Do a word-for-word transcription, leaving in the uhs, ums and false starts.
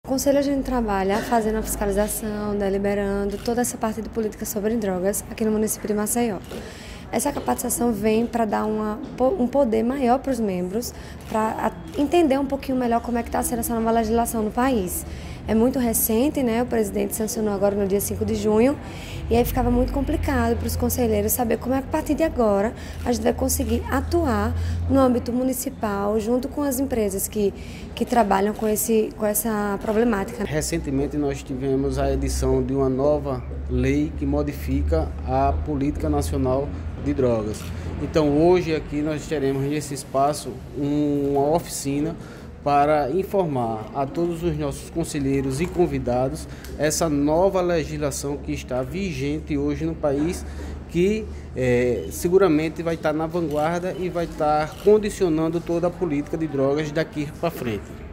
O Conselho a gente trabalha fazendo a fiscalização, deliberando toda essa parte de política sobre drogas aqui no município de Maceió. Essa capacitação vem para dar uma, um poder maior para os membros, para entender um pouquinho melhor como é que está sendo essa nova legislação no país. É muito recente, né? O presidente sancionou agora no dia cinco de junho, e aí ficava muito complicado para os conselheiros saber como é que a partir de agora a gente vai conseguir atuar no âmbito municipal, junto com as empresas que, que trabalham com, esse, com essa problemática. Recentemente nós tivemos a edição de uma nova lei que modifica a política nacional de drogas. Então hoje aqui nós teremos nesse espaço uma oficina para informar a todos os nossos conselheiros e convidados essa nova legislação que está vigente hoje no país, que é, seguramente vai estar na vanguarda e vai estar condicionando toda a política de drogas daqui para frente.